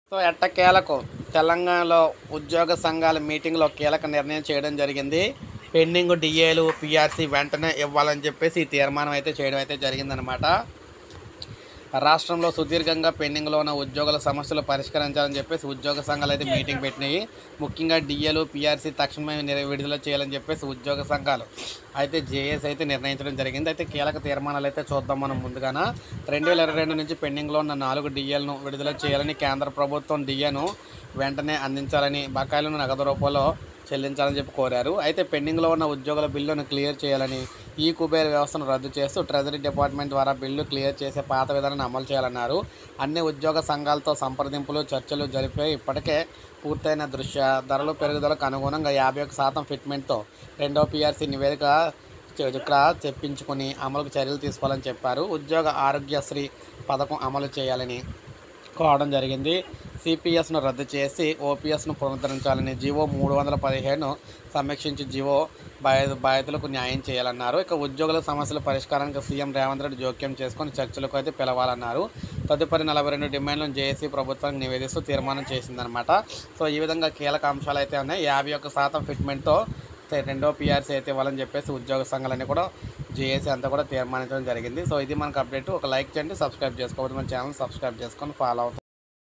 So ఎట్టకేలకు తెలంగాణలో ఉద్యోగ సంఘాల మీటింగ్లో కీలక నిర్ణయం చేయడం జరిగింది. పెండింగ్ డిఏలు, పిఆర్సీ వెంటనే ఇవ్వాలని చెప్పేసి ఈ తీర్మానం అయితే చేయడం అయితే జరిగిందనమాట. రాష్ట్రంలో సుదీర్ఘంగా పెండింగ్లో ఉన్న ఉద్యోగుల సమస్యలు పరిష్కరించాలని చెప్పేసి ఉద్యోగ సంఘాలు అయితే మీటింగ్ పెట్టినాయి. ముఖ్యంగా డిఏలు, పిఆర్సీ తక్షణమే విడుదల చేయాలని చెప్పేసి ఉద్యోగ సంఘాలు అయితే జేఏసీ అయితే నిర్ణయించడం జరిగింది. అయితే కీలక తీర్మానాలు అయితే చూద్దాం మనం. ముందుగాన 2022 నుంచి పెండింగ్లో ఉన్న 4 డిఏలను విడుదల చేయాలని, కేంద్ర ప్రభుత్వం డిఏను వెంటనే అందించాలని, బకాయిలను నగదు రూపంలో చెల్లించాలని చెప్పి కోరారు. అయితే పెండింగ్లో ఉన్న ఉద్యోగుల బిల్లును క్లియర్ చేయాలని, ఈ కుబేర్ వ్యవస్థను రద్దు చేస్తూ ట్రెజరీ డిపార్ట్మెంట్ ద్వారా బిల్లు క్లియర్ చేసే పాత విధానాన్ని అమలు చేయాలన్నారు. అన్ని ఉద్యోగ సంఘాలతో సంప్రదింపులు, చర్చలు జరిపే ఇప్పటికే పూర్తయిన దృష్ట్యా ధరల పెరుగుదలకు అనుగుణంగా 51% ఫిట్మెంట్తో రెండో పిఆర్సీ నివేదిక ఇక్కడ తెప్పించుకొని అమలుకు చర్యలు తీసుకోవాలని చెప్పారు. ఉద్యోగ ఆరోగ్యశ్రీ పథకం అమలు చేయాలని కోవడం జరిగింది. సిపిఎస్ను రద్దు చేసి ఓపీఎస్ను పునరుద్ధరించాలని, జీవో 317ను సమీక్షించి జీవో బాధితులకు న్యాయం చేయాలన్నారు. ఇక ఉద్యోగుల సమస్యల పరిష్కారానికి సీఎం రేవంత్ రెడ్డి జోక్యం చేసుకొని చర్చలకు అయితే పిలవాలన్నారు. తదుపరి 42 డిమాండ్లను జేఏసీ ప్రభుత్వానికి నివేదిస్తూ తీర్మానం చేసిందనమాట. సో ఈ విధంగా కీలక అంశాలు అయితే ఉన్నాయి. 51% ఫిట్మెంట్తో రెండో పిఆర్సీ అయితే ఇవ్వాలని చెప్పేసి ఉద్యోగ సంఘాలన్నీ కూడా జేఏసీ అంతా కూడా తీర్మానించడం జరిగింది. సో ఇది మనకు అప్డేట్. ఒక లైక్ చేయండి, సబ్స్క్రైబ్ చేసుకోవద్దు, మన ఛానల్ సబ్స్క్రైబ్ చేసుకొని ఫాలో అవుతుంది.